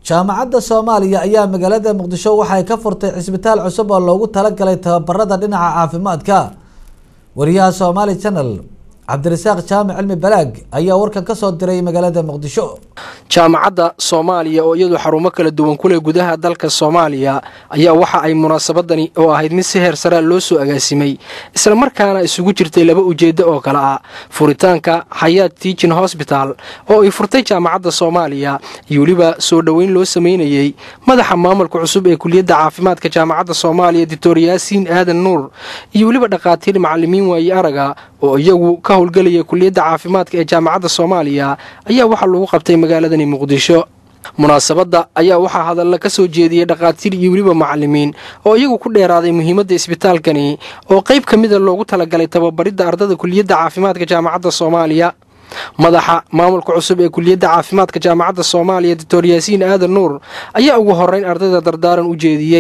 jaamacadda Soomaaliya ayaa magaalada Muqdisho waxay ka furtay isbitaal cusub oo loogu talagalay tababarada dhinaca caafimaadka. Wariyaha Somali Channel Cabdirasaaq Jaamic Cilmi Balaag ayaa warkan ka soo diray magaalada Muqdisho. jaamacadda Soomaaliya oo iyadu xarumo kala duwan ku leh gudaha dalka Soomaaliya ayaa waxa ay munaasabadani oo ahayd mid si heer sare loo soo agaasimay isla markaana isugu jirtay laba ujeedo oo kala ah furitaanka Hayat Teaching Hospital oo ay furtay jaamacadda Soomaaliya iyo waliba soo dhaweyn loo sameeyay madaxa maamulka cusub ee kulliyadda caafimaadka jaamacadda Soomaaliya Dr. Yaasiin Aadan Nuur iyo waliba dhaqaatiir macallimiin way araga oo iyagu ka howlgalaya kulliyadda caafimaadka ee jaamacadda Soomaaliya ayaa waxa lagu qabtay magaalada Muqdisho. munaasabada ayaa waxa hadal ka soo jeediyay dhaqaatiir iyo waliba macallimiin oo iyagu ku dheeraaday muhiimadda isbitaalkani oo qayb kamid ah loogu talagalay tababarida ardayda kulliyadda caafimaadka jaamacadda Soomaaliya. madaxa maamulka cusub ee kulliyadda caafimaadka jaamacadda Soomaaliya Dr. Yaasiin Aadan Nuur ayaa ugu horeyn ardayda dardaaran u jeediyay.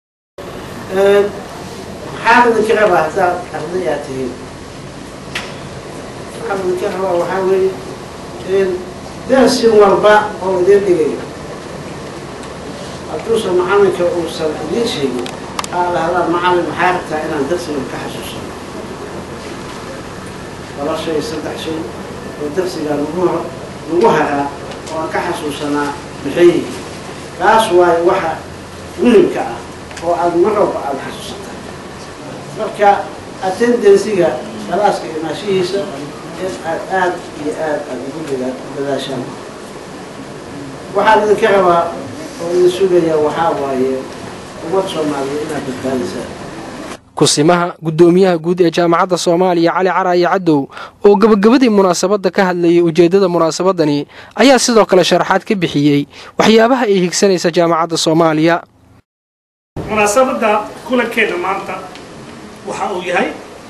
درس والباء أو ديني أدرس معلمك أوصل لي شيء قال هذا معلم حارته إلى درس الكحسوس ولا شيء صدق شيء والدرس قال نوها وكحسوسنا بحي كاس واحد منك هو المرة على الحسوسة مركا أتندنسيها خلاص ماشي aad iyo aad ugu dadaashaan waxa la ka rabaa oo sugaya waxa waaye umad Soomaaliyeed inaad badbaadisaa. kusimaha gudoomiyaha guud ee jaamacadda Soomaaliya Cali Caraaye Cadow oo gabagabadii munaasabada ka hadlayay ujeedada munaasabadani ayaa sidoo kale sharaxaad ka bixiyay waxyaabaha ay higsanaysa jaamacadda Soomaaliya. munaasabada kulankeena maanta waxa uu yahay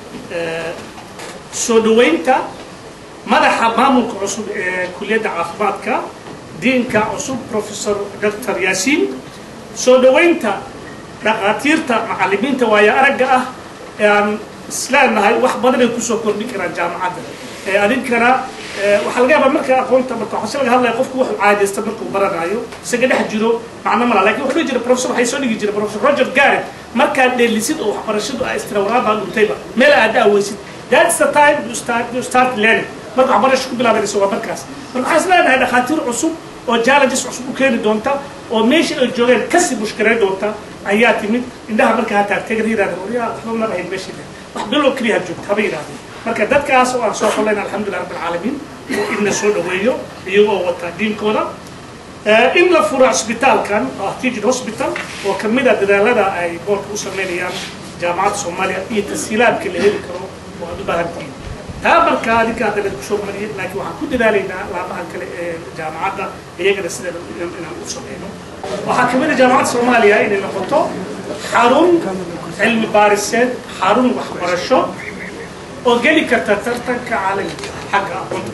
soo dhaweynta madaxa maamulka cusub ee kulliyadda caafimaadka diinka cusub Professor Dr. Yaasiin soo dhaweynta dhaqaatiirta macallimiinta waaya aragga ah ee aan isleenahay wax badan ay ku soo kordhin karaan jaamacadda adinkana waxa laga yaabaa marka aqoonta marka waxa laga hadlayo qofku wuxuu caadeysta markuu baranayo isaga dhex jiro macna ma laakiin wuxuu jira professor waxay soo dhigi jiray Professor Roger Garrett marka dheelisid oo waxbarashadu ay istiraawada dhintayba meel aad aweysid. That's the time you start learning. marka waxbarasho ku bilaabayso waa markaas marka waxaan isleeyahay dhaqaatiir cusub oo challenges cusub u keeni doonta oo meesha ay joogeen kasi mushkilad doonta ayaa timid indhaha marka ha taagtay yiraahdo wariyaa waxba ma ahayn meesha wax bilo kaliya joogta haba yiraahdo marka dadkaas oo aan soo xulay alxamdulillah rabbil caalamiin in soo dhaweeyo iyagoo wata diinkooda in la furo isbitaalkan Teaching Hospital oo kamid ah dadaalada ay boorka u sameeyaan jaamacadda Soomaaliya iyo tasiilaadka la heli karo oo aad u baahantiin marka adinka hadda ku soo mariyay laakiin waxaan ku dadaalaynaa laabahan kale ee jaamacadda iyagana sida inaan u sameeyno waxa kamid ah jaamacadda Soomaaliya inay noqoto xarun cilmi baariseed xarun waxbarasho oo geli karta tartanka caalamiga xagga aqoonta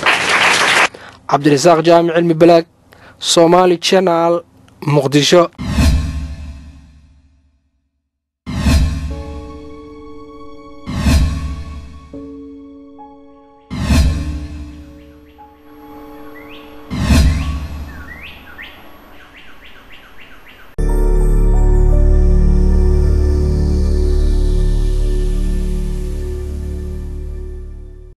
Cabdirasaaq Jaamic Cilmi Balaag Somali Channel Muqdisho.